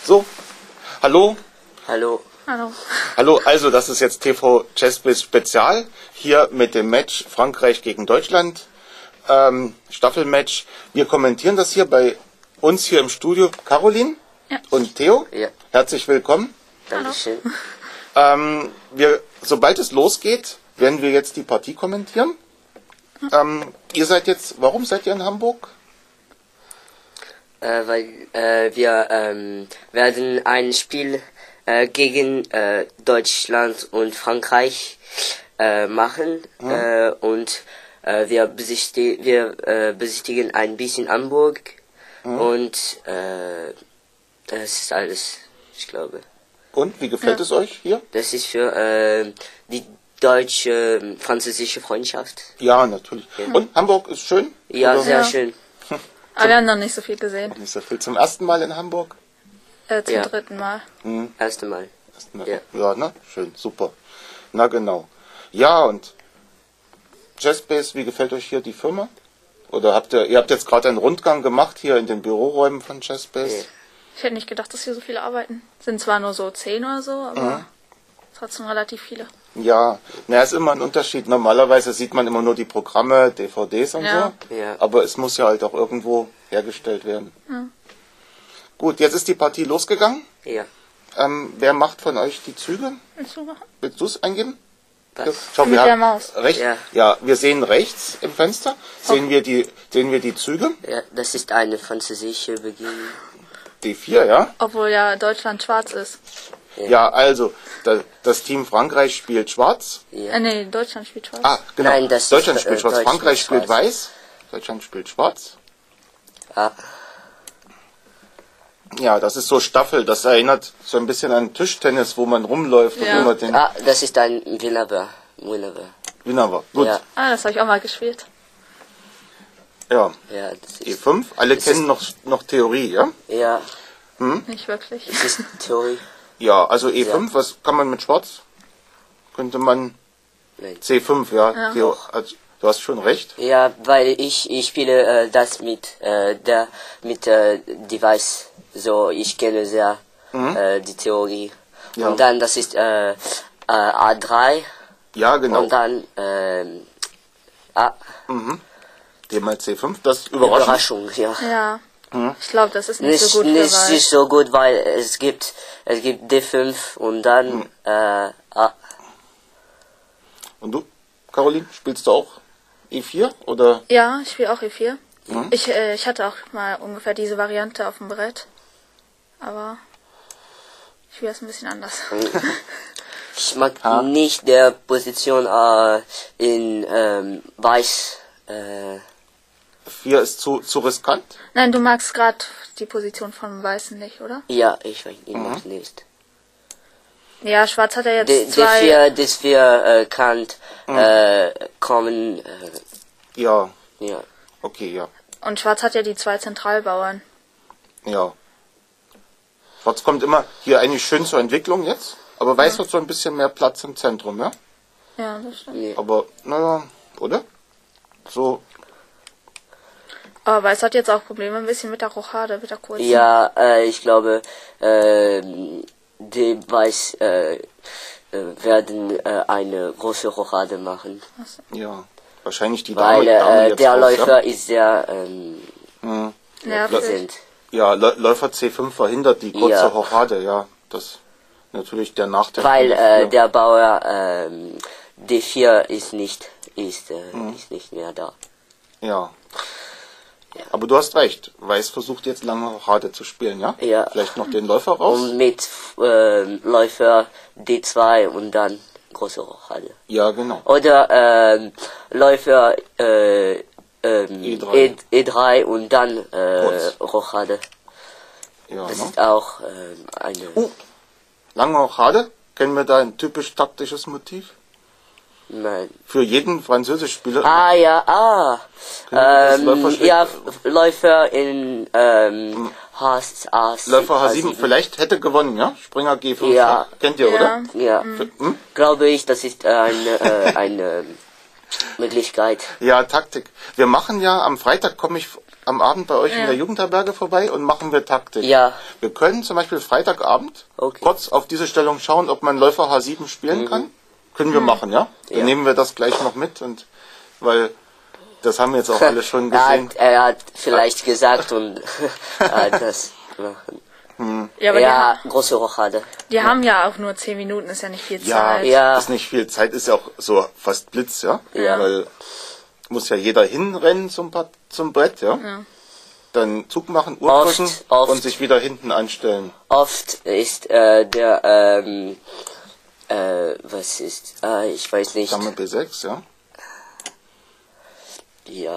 So, hallo. Hallo. Hallo. Hallo, also das ist jetzt TV Chessbiz Spezial, hier mit dem Match Frankreich gegen Deutschland, Staffelmatch. Wir kommentieren das hier bei uns hier im Studio. Caroline und Theo, herzlich willkommen. Dankeschön. Sobald es losgeht, werden wir jetzt die Partie kommentieren. Ihr seid jetzt, warum seid ihr in Hamburg? Weil wir werden ein Spiel gegen Deutschland und Frankreich machen und wir besichtigen ein bisschen Hamburg und das ist alles, ich glaube. Und wie gefällt es euch hier? Das ist für die deutsche-französische Freundschaft. Ja, natürlich. Ja. Und Hamburg ist schön? Ja, oder? sehr schön. Aber wir haben noch nicht so viel gesehen. Nicht so viel. Zum ersten Mal in Hamburg? Zum dritten Mal. Erste Mal. Ja, ne? Schön, super. Na genau. Ja, und Chessbiz, wie gefällt euch hier die Firma? Oder ihr habt jetzt gerade einen Rundgang gemacht hier in den Büroräumen von Chessbiz? Ich hätte nicht gedacht, dass hier so viele arbeiten. Sind zwar nur so 10 oder so, aber trotzdem relativ viele. Ja, ist immer ein Unterschied. Normalerweise sieht man immer nur die Programme, DVDs und so. Ja. Aber es muss ja halt auch irgendwo hergestellt werden. Ja. Gut, jetzt ist die Partie losgegangen. Ja. Wer macht von euch die Züge? Willst du machen? Willst du es eingeben? Was? Schau, Mit der Maus. Ja, wir sehen rechts im Fenster, sehen wir die Züge. Ja, das ist eine französische Beginn. D4, ja? Obwohl ja Deutschland schwarz ist. Ja, also, das Team Frankreich spielt schwarz. Ja. Nee, Deutschland spielt schwarz. Ah, genau. Nein, Deutschland spielt schwarz, Frankreich spielt weiß. Deutschland spielt schwarz. Ah. Ja, das ist so Staffel, das erinnert so ein bisschen an Tischtennis, wo man rumläuft und immer den... das ist ein Wunderbar. Gut. Ja. Das habe ich auch mal gespielt. Ja, das ist E5, alle kennen noch Theorie, ja? Ja. Nicht wirklich. Das ist Theorie. Ja, also E5, was kann man mit Schwarz? Könnte man... Nein. C5, ja. Also, du hast schon recht. Ja, weil ich spiele das mit Device. So, ich kenne sehr die Theorie. Ja. Und dann, das ist A3. Ja, genau. Und dann D mal C5, das ist Überraschung, ja. Ja. Ich glaube, das ist nicht so gut für Weiß. Nicht so gut, weil es gibt D5 und dann A. Und du, Caroline, spielst du auch E4 oder? Ja, ich spiele auch E4. Ich hatte auch mal ungefähr diese Variante auf dem Brett. Aber ich spiele es ein bisschen anders. Ich mag nicht der Position in Weiß. 4 ist zu riskant? Nein, du magst gerade die Position von Weißen nicht, oder? Ja, ich mag nicht. Ja, Schwarz hat ja jetzt zwei... Das 4 kann kommen. Ja. Ja. Okay, ja. Und Schwarz hat ja die 2 Zentralbauern. Ja. Schwarz kommt immer hier eigentlich schön zur Entwicklung jetzt, aber Weiß hat so ein bisschen mehr Platz im Zentrum, ja? Ja, das stimmt. Aber, naja, oder? So. Aber Weiß hat jetzt auch Probleme ein bisschen mit der Rochade, mit der kurzen. Ja, ich glaube, die Weiß werden eine große Rochade machen. Ja, wahrscheinlich die Dame jetzt der raus, Läufer ist sehr nervig. Ja, Läufer C5 verhindert die kurze Rochade, ja. Das ist natürlich der Nachteil. Weil der Bauer D4 ist nicht mehr da. Ja. Aber du hast recht. Weiß versucht jetzt lange Rochade zu spielen, ja? Ja. Vielleicht noch den Läufer raus? Und mit Läufer D2 und dann große Rochade. Ja, genau. Oder Läufer E3. E3 und dann Rochade. Ja, das ist auch eine... lange Rochade? Kennen wir da ein typisch taktisches Motiv? Nein. Für jeden Französischspieler? Läufer in Ass. Läufer H7, vielleicht hätte gewonnen, ja? Springer G5, ja. Kennt ihr, oder? Ja. Glaube ich, das ist eine Möglichkeit. Ja, Taktik. Wir machen ja, am Freitag komme ich am Abend bei euch in Ja. der Jugendherberge vorbei und machen wir Taktik. Ja. Wir können zum Beispiel Freitagabend Okay. kurz auf diese Stellung schauen, ob man Läufer H7 spielen kann. Können wir machen, ja? Dann Ja. nehmen wir das gleich noch mit und weil das haben jetzt auch alle schon gesehen. Er hat vielleicht gesagt und das machen. Ja, aber Ja, große Rochade. die haben ja auch nur 10 Minuten, ist ja nicht viel Ja, Zeit. Ja. ist nicht viel Zeit, ist ja auch so fast Blitz, ja? Ja. Weil muss ja jeder hinrennen zum Brett, ja? Dann Zug machen, Uhr Oft, drücken oft. und sich wieder hinten anstellen. Oft ist was ist, ich weiß nicht. Dame B6, ja? Ja.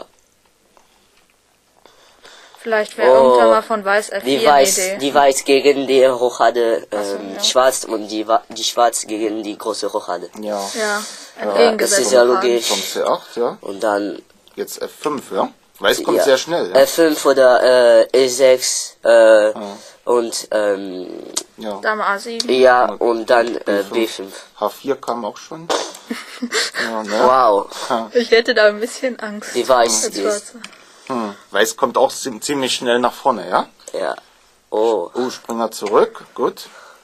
Vielleicht wäre irgendwann mal von Weiß F4 eine Idee. Die Weiß gegen die Rochade ja. Schwarz und die Schwarz gegen die große Rochade. Ja. Ja, Das entgegengesetzt. ist ja logisch. Vom C8, ja? Und dann Jetzt F5, ja? Weiß kommt ja, sehr schnell, ja? F5 oder E6 und Ja. Dame A7. ja und dann B5. H4 kam auch schon. Ja, ne? Wow, Ich hätte da ein bisschen Angst. die Weiß Als ist Schwarze. Weiß kommt auch ziemlich schnell nach vorne, ja? ja. Oh, Springer zurück, gut.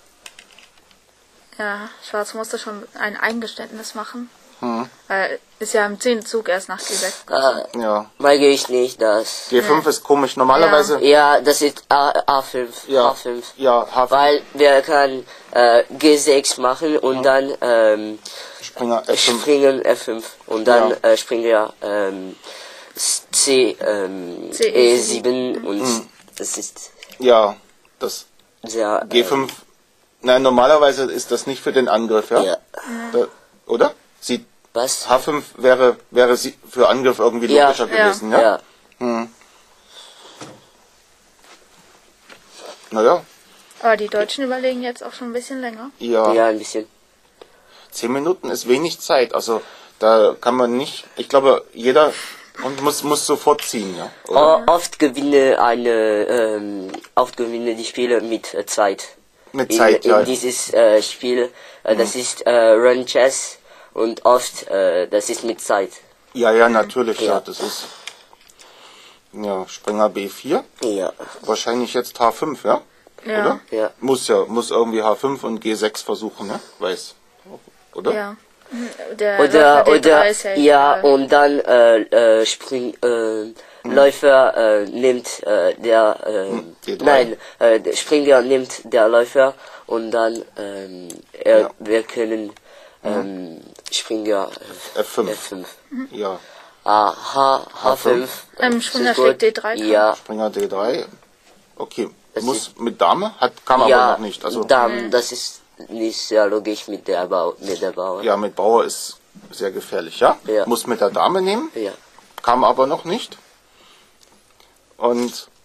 Ja, Schwarz musste schon ein Eingeständnis machen. Weil ist ja im 10. Zug erst nach G6. Ja. mag ich nicht das. G5 ist komisch. Normalerweise, Ja, das ist A5. ja, A5. ja, H5, Weil wir können G6 machen und dann Springer F5. springen F5 und dann Ja. springen wir E7 und das ist Ja, das sehr G5. Nein, normalerweise ist das nicht für den Angriff, ja? ja. Da, oder? Sie, Was? H5 wäre sie für Angriff irgendwie Ja, logischer gewesen, ja? Ja. Naja, Aber die Deutschen überlegen jetzt auch schon ein bisschen länger. Ja, ein bisschen. 10 Minuten ist wenig Zeit, also da kann man nicht, ich glaube, jeder und muss sofort ziehen, ja? Oder? Oft gewinne die Spiele mit Zeit. Mit Zeit, in ja. dieses Spiel, das ist Run Chess und oft das ist mit Zeit. Ja, natürlich, ja, Ja. das ist, ja, Springer B4, Ja. wahrscheinlich jetzt H5, ja? Ja. Oder? Ja. Muss irgendwie H5 und G6 versuchen, ne? Weiß. Oder? Ja. Der Oder Läufer D3 ist ja egal. und dann Läufer nimmt der D3. nein der Springer nimmt der Läufer und dann Ja. wir können Springer F5. F5 Ja. H5 Springer ist gut. schlägt D3 kann. ja Springer D3. Okay. Das Muss mit Dame, kam ja aber noch nicht. Also dann das ist nicht sehr logisch mit der Bauer ja, mit Bauer ist sehr gefährlich, ja? Ja. Muss mit der Dame nehmen, ja kam aber noch nicht. Und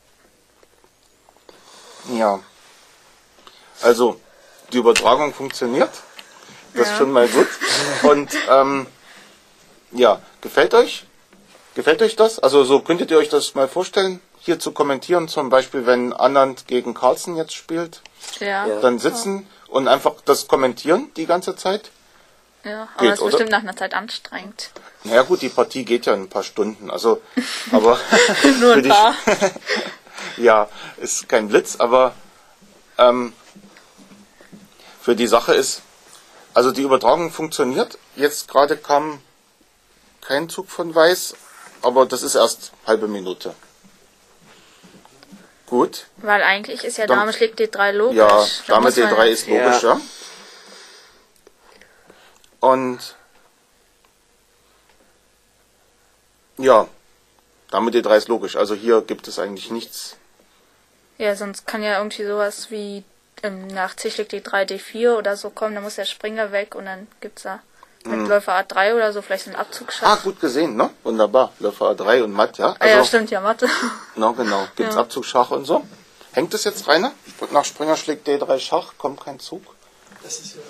ja. Also, die Übertragung funktioniert. Das ist schon mal gut. Und ja, gefällt euch? Gefällt euch das? Also so könntet ihr euch das mal vorstellen, hier zu kommentieren, zum Beispiel wenn Anand gegen Carlsen jetzt spielt, Ja. Ja. dann sitzen und einfach das kommentieren die ganze Zeit? Ja, aber Geht, es ist oder? bestimmt nach einer Zeit anstrengend. Naja gut, die Partie geht ja ein paar Stunden, also aber Nur für ein die- paar. ja, ist kein Blitz, aber für die Sache ist, also die Übertragung funktioniert. Jetzt gerade kam kein Zug von Weiß, aber das ist erst halbe Minute. Gut, Weil eigentlich ist ja Dann- Dame schlägt D3 logisch. ja, Da Dame muss man D3 ist logisch, ja. Und ja, Dame D3 ist logisch. Also hier gibt es eigentlich nichts. Ja, sonst kann ja irgendwie sowas wie nach C schlägt D3 D4 oder so kommen, dann muss der Springer weg und dann gibt's da mit Läufer A3 oder so vielleicht einen Abzugsschach. Gut gesehen, ne? Wunderbar. Läufer A3 und Matt, ja. Ah ja, stimmt, ja, Mathe. No, genau. Gibt's Ja. Abzugsschach und so? Hängt es jetzt, Rainer? Nach Springer schlägt D3 Schach, kommt kein Zug. Das ist ja.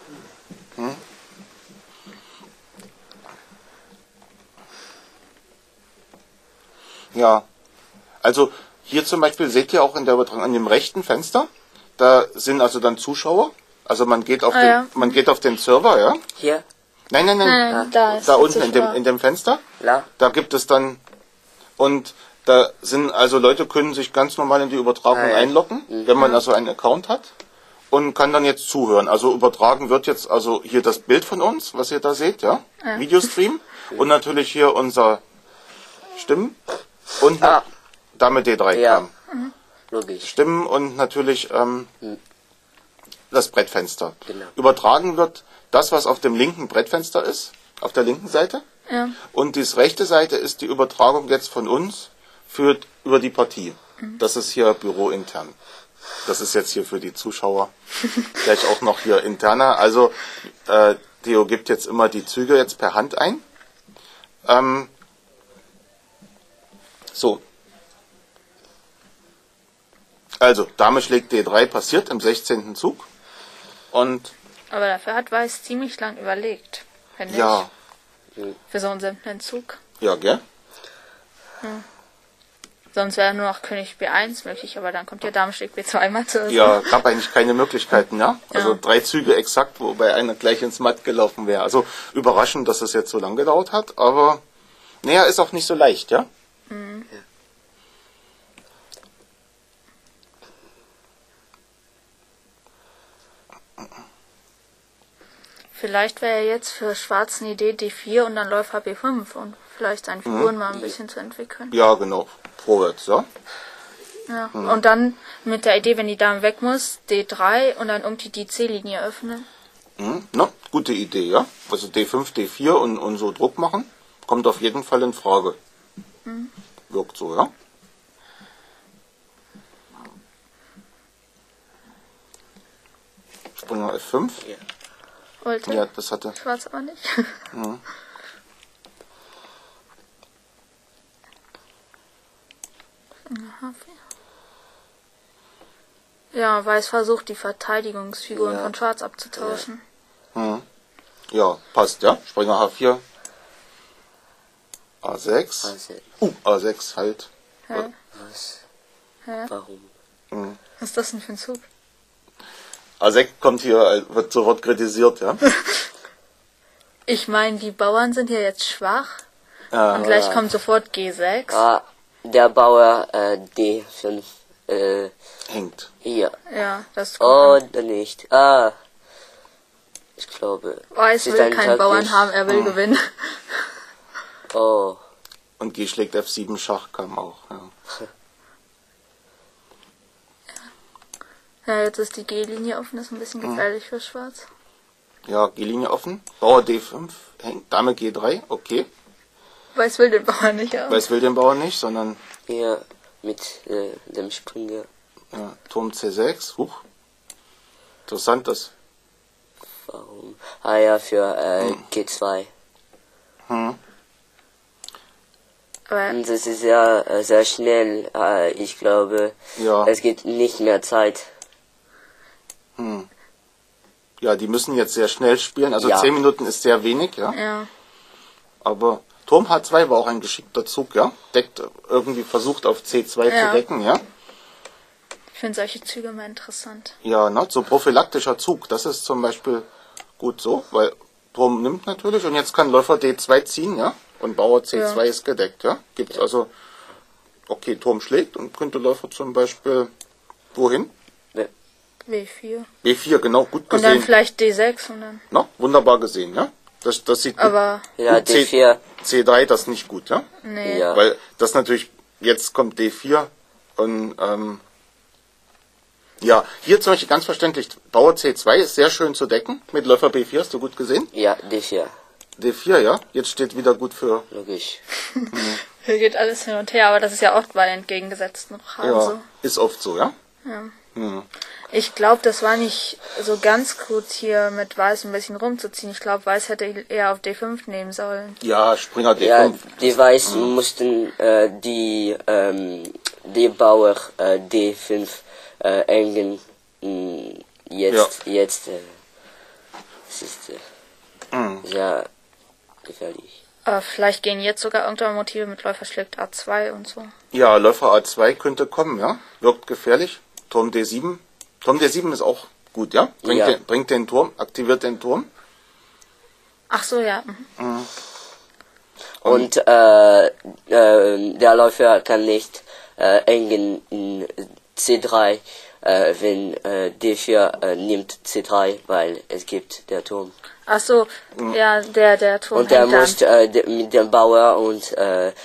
Ja. Also hier zum Beispiel seht ihr auch in der Übertragung an dem rechten Fenster, da sind also dann Zuschauer. Also man geht auf ja. man geht auf den Server, ja? hier Da ist Da der unten Zuschauer. in dem Fenster. la Da gibt es dann und Da sind also Leute können sich ganz normal in die Übertragung einloggen, wenn man also einen Account hat und kann dann jetzt zuhören. Also übertragen wird jetzt also hier das Bild von uns, was ihr da seht, ja, Videostream und natürlich hier unser Stimmen und damit D3 kam. Logisch. Stimmen und natürlich das Brettfenster. Genau. Übertragen wird das, was auf dem linken Brettfenster ist, auf der linken Seite. Ja. Und die rechte Seite ist die Übertragung jetzt von uns führt über die Partie. Das ist hier bürointern. Das ist jetzt hier für die Zuschauer gleich auch noch hier interner. Also Theo gibt jetzt immer die Züge jetzt per Hand ein. So. Also, Dame schlägt D3 passiert im 16. Zug. Und Aber dafür hat Weiß ziemlich lang überlegt, finde ja, ich. Für so einen simplen Zug. ja, gell? Sonst wäre nur noch König B1 möglich, aber dann kommt ja Dame schlägt B2 mal zu. Ja, gab eigentlich keine Möglichkeiten, ja. Also 3 Züge exakt, wobei einer gleich ins Matt gelaufen wäre. Also überraschend, dass es jetzt so lang gedauert hat, aber naja, ist auch nicht so leicht, ja. Vielleicht wäre jetzt für Schwarz eine Idee D4 und dann Läufer B5 und vielleicht seine Figuren mal ein bisschen zu entwickeln. Ja, genau. Vorwärts, ja. Ja. Und dann mit der Idee, wenn die Dame weg muss, D3 und dann irgendwie die C-Linie öffnen. Na, gute Idee, ja. Also D5, D4 und so Druck machen, kommt auf jeden Fall in Frage. Wirkt so, ja. Springer F5. Ja. Wollte Ja, das hatte. Schwarz aber nicht. Ja, Weiß versucht, die Verteidigungsfiguren von Schwarz abzutauschen. Ja, passt, ja. Springer H4. A6. Also, A6 halt. was? Hä? Warum? Was ist das denn für ein Zug? A6 kommt hier, wird sofort kritisiert, ja. Ich meine, die Bauern sind ja jetzt schwach. Ja, Und gleich kommt sofort G6. Ah, der Bauer D5. hängt. Hier. Ja, das kommt an. Oder nicht. Ah. Ich glaube. Weiß ist will ein keinen Bauern taktisch- haben, er will gewinnen. Oh. Und G schlägt F7 Schach kam auch, ja. Ja, jetzt ist die G-Linie offen, ist ein bisschen gefährlich für Schwarz. Ja, G-Linie offen. Bauer D5 hängt. Dame G3, okay. Weiß will den Bauern nicht haben. Weiß will den Bauer nicht, sondern Hier mit dem Springer. ja, Turm C6. Huch. Interessant das. Warum? Ah ja, für G2. Aber Und das ist ja sehr schnell. Ich glaube, Ja. es gibt nicht mehr Zeit. Ja, die müssen jetzt sehr schnell spielen. Also Ja. 10 Minuten ist sehr wenig, ja. ja, Aber Turm H2 war auch ein geschickter Zug, ja. Deckt irgendwie versucht auf C2 Ja. zu decken, ja. ich finde solche Züge immer interessant. Ja, ne, so prophylaktischer Zug, das ist zum Beispiel gut so, weil Turm nimmt natürlich und jetzt kann Läufer D2 ziehen, ja, und Bauer C2 Ja. ist gedeckt, ja. Gibt's also, okay, Turm schlägt und könnte Läufer zum Beispiel, wohin? W4. B4, genau, gut Und dann gesehen. vielleicht D6 und dann. Na, wunderbar gesehen, ja. Das sieht gut. Aber Ja, Gut, C- D4. C3, das nicht gut, ja. nee. Ja. Weil das natürlich, jetzt kommt D4 und ja, hier zum Beispiel ganz verständlich, Bauer C2 ist sehr schön zu decken, mit Läufer B4, hast du gut gesehen? Ja, D4. D4, ja, jetzt steht wieder gut für, Logisch. Hier geht alles hin und her, aber das ist ja oft bei entgegengesetzten Rahmen ja, so. ist oft so, ja. Ich glaube, das war nicht so ganz gut hier mit Weiß ein bisschen rumzuziehen. Ich glaube, Weiß hätte eher auf D5 nehmen sollen. Ja, Springer D5. Ja, die Weiß mussten die Bauer D5 engen. Jetzt es ist sehr gefährlich. Aber vielleicht gehen jetzt sogar irgendwann Motive mit Läufer schlägt A2 und so. Ja, Läufer A2 könnte kommen, ja. Wirkt gefährlich. Turm D7. Turm D7 ist auch gut, ja. Bringt den Turm, aktiviert den Turm. Ach so, ja. Und der Läufer kann nicht hängen in C3, wenn D4 nimmt C3, weil es gibt der Turm. Ach so, ja, der Turm Und er hängt dann. muss mit dem Bauer und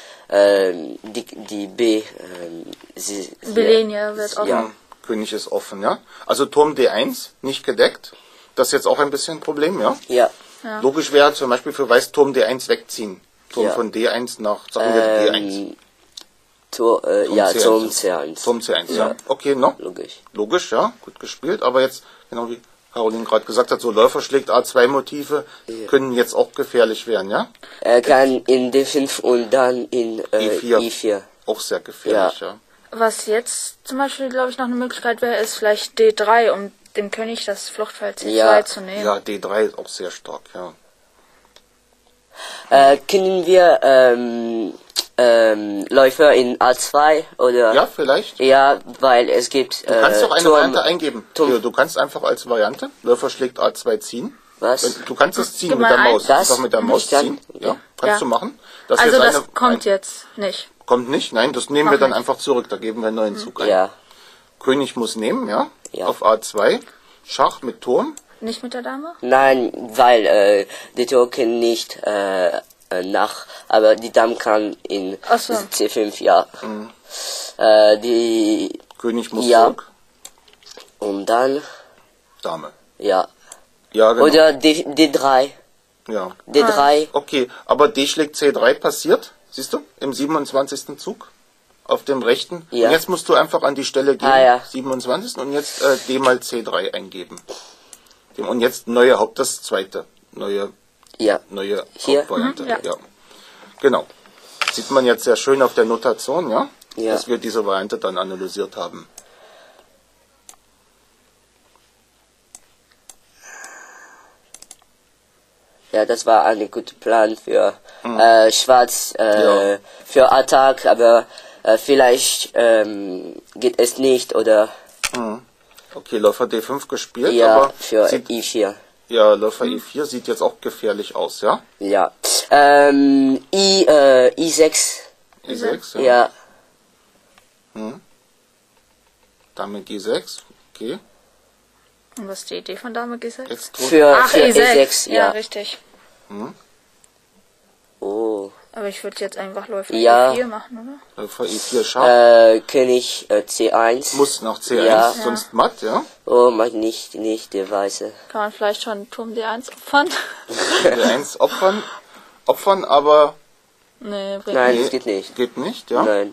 die B. B-Linie wird offen. Ja. König ist offen, ja. Also Turm D1 nicht gedeckt. Das ist jetzt auch ein bisschen ein Problem, ja. Ja. Ja. Logisch wäre zum Beispiel für Weiß Turm D1 wegziehen. Turm Ja. von D1 nach, sagen wir D1. Ja, C1. zum C1. Turm C1, ja. Okay, no? Logisch. Logisch, ja. Gut gespielt. Aber jetzt, genau wie Caroline gerade gesagt hat, so Läufer schlägt A2-Motive können jetzt auch gefährlich werden, ja. Er kann in D5 und dann in E4. E4. Auch sehr gefährlich, ja. Was jetzt zum Beispiel, glaube ich, noch eine Möglichkeit wäre, ist vielleicht D3, um dem König das Fluchtfeld C2 Ja. zu nehmen. Ja, D3 ist auch sehr stark, ja. Können wir Läufer in A2 oder? Ja, vielleicht. Ja, weil es gibt Du kannst doch eine Turm. Variante eingeben. Turm. Theo, du kannst einfach als Variante, Läufer schlägt A2 ziehen. Was? Du kannst es ziehen Gib mit mal der ein. Maus. Das? Einfach mit der Maus Ich kann- ziehen. Ja, ja. kannst Ja. du machen. Das ist Also jetzt das kommt ein, jetzt nicht. kommt nicht, nein, das nehmen Mach wir dann nicht. einfach zurück. Da geben wir einen neuen Zug ein. Ja. König muss nehmen, ja, Ja. auf A2. Schach mit Turm. Nicht mit der Dame? Nein, weil die Token nicht aber die Dame kann in Ach so. C5, ja. Die König muss Ja. zurück. und dann Dame. ja. Ja, genau. Oder D3. Ja. D3. Okay, aber D schlägt C3 passiert, siehst du, im 27. Zug auf dem rechten. Ja. Und jetzt musst du einfach an die Stelle gehen, Ah, ja. 27. und jetzt D mal C3 eingeben. Und jetzt das zweite, neue Ja. Hier? Hauptvariante. Mhm, ja. Ja. Genau. Sieht man jetzt sehr schön auf der Notation, ja, Ja. dass wir diese Variante dann analysiert haben. Ja, das war ein guter Plan für Schwarz, Ja. für Attack, aber vielleicht geht es nicht oder Okay, Läufer D5 gespielt, ja, aber für sieht, I4. ja, Läufer E4 sieht jetzt auch gefährlich aus, ja? Ja. I6. E6, Ja. Dame G6, okay. Und was ist die Idee von Dame G6? Jetzt Turm, Für Ach, E6, Ja, ja. richtig. Oh. Aber ich würde jetzt einfach Läufer Ja. E4 machen, oder? Läufer E4 Schach, König C1. muss nach C1, Ja. sonst matt, ja? Oh, mach nicht der Weiße. Kann man vielleicht schon Turm D1 opfern? D1 opfern, aber Nee, bringt Nein, Nee. das geht nicht. geht nicht, ja? Nein.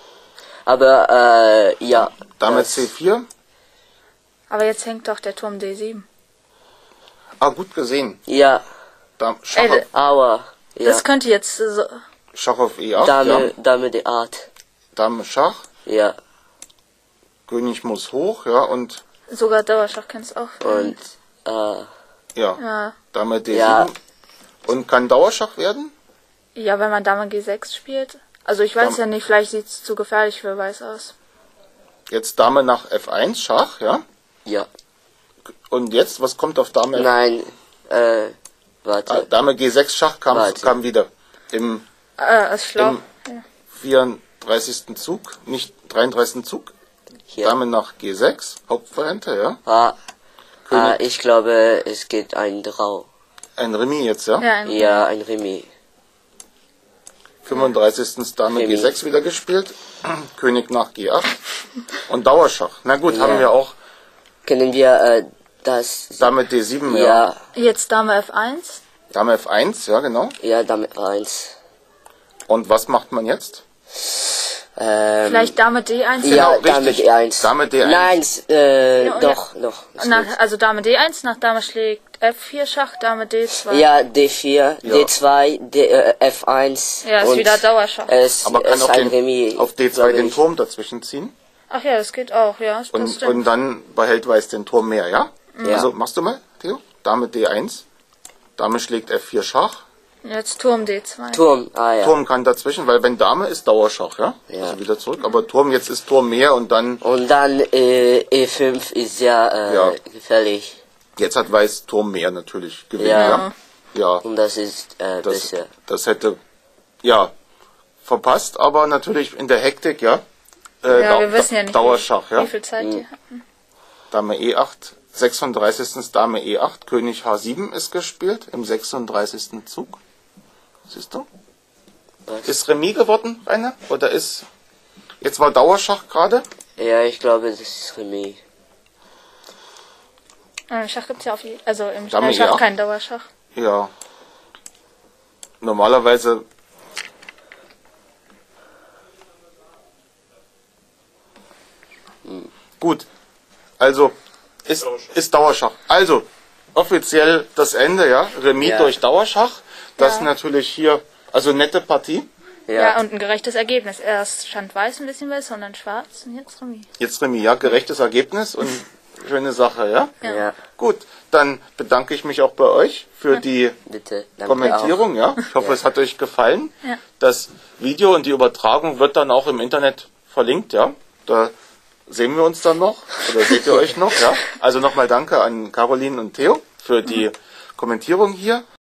Aber, ja. Dame das- C4, Aber jetzt hängt doch der Turm D7. gut gesehen. Ja. Schach, Ey, Aua. Ja. Das könnte jetzt so... Schach auf E8, Dame, ja? Dame D8. Dame Schach, Ja. König muss hoch, ja, und Sogar Dauerschach kennst du auch. Und, ja, Ja. Dame D7. Ja. Und kann Dauerschach werden? Ja, wenn man Dame G6 spielt. Also ich weiß Dame- ja nicht, vielleicht sieht es zu gefährlich für Weiß aus. Jetzt Dame nach F1 Schach, ja? ja. Und jetzt, was kommt auf Dame? Nein, warte. Dame G6 Schach Warte. kam wieder im Ist schlau. Im- 34. Zug, nicht 33. Zug. Hier. Dame nach G6, Hauptvariante, ja? Ah, ich glaube, es geht ein Drau. Ein Remis jetzt, ja? Ja, Ja, ein Remis. 35. Dame Remis. G6 wieder gespielt. König nach G8. Und Dauerschach. Na gut, Ja. haben wir auch Können wir das... Dame D7, ja. Ja, Jetzt Dame F1. Dame F1, ja genau. ja, damit 1. Und was macht man jetzt? Vielleicht Dame D1. Ja, Genau, Dame richtig. D1. Dame D1. Nein, und doch. Ist gut. Also Dame D1, nach Dame schlägt F4 Schach, Dame D2. Ja, D4, Ja. D2, F1. Ja, ist und wieder Dauerschach. Es Aber kann ist auf, ein den, Remis. auf D2 glaube den ich. Turm dazwischen ziehen. Ach ja, das geht auch, ja. Das Und stimmt. dann behält Weiß den Turm mehr, ja? Ja. Also machst du mal, Theo. Dame D1. Dame schlägt F4 Schach. Jetzt Turm D2. Turm, ja. Turm kann dazwischen, weil wenn Dame ist Dauerschach, ja? Ja. Also wieder zurück. Aber Turm, jetzt ist Turm mehr und dann, Und dann E5 ist sehr Ja. gefährlich. jetzt hat Weiß Turm mehr natürlich gewinnt, Ja. ja? Ja, Und das ist das, besser. das hätte ja, verpasst, aber natürlich in der Hektik, ja. Ja, wir wissen ja nicht, Dauerschach, ja. wie viel Zeit die hatten. Dame E8, 36. Dame E8, König H7 ist gespielt im 36. Zug. Siehst du? Was? Ist Remis geworden, Rainer? Oder ist... Jetzt war Dauerschach gerade? Ja, ich glaube, das ist Remis. Im Schach gibt's ja also im Dame Schnellschach E8. keinen Dauerschach. Ja. Normalerweise... Gut. Also, ist Dauerschach. Also, offiziell das Ende, ja. Remis Ja. durch Dauerschach. Das Ja. natürlich hier, also nette Partie. Ja, und ein gerechtes Ergebnis. Erst stand weiß ein bisschen besser und dann schwarz und jetzt Remis. Jetzt Remis, ja, gerechtes Ergebnis und schöne Sache, ja. Ja, Gut, dann bedanke ich mich auch bei euch für die bitte. Danke Kommentierung, ja. Ich hoffe, Ja. es hat euch gefallen. Ja. Das Video und die Übertragung wird dann auch im Internet verlinkt, ja. Da sehen wir uns dann noch oder seht ihr euch noch, ja. Also nochmal danke an Caroline und Theo für die Kommentierung hier.